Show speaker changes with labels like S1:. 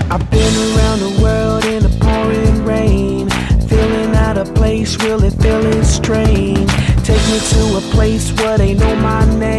S1: I've been around the world in the pouring rain, feeling out of place, really feeling strange. Take me to a place where they know my name.